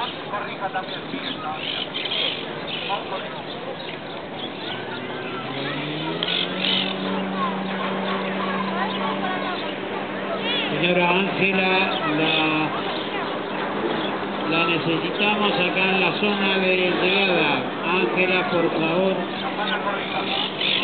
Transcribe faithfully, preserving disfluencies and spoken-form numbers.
Corrija también, sí, está bien. Vamos con eso. Señora Ángela, la, la necesitamos acá en la zona de llegada. Ángela, por favor. Vaya, corrija.